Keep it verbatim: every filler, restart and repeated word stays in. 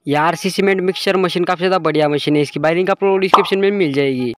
यार सी cement mixture machine काफ़ी ज़्यादा बढ़िया मशीन है। इसकी वायरिंग आपको डिस्क्रिप्शन में मिल जाएगी।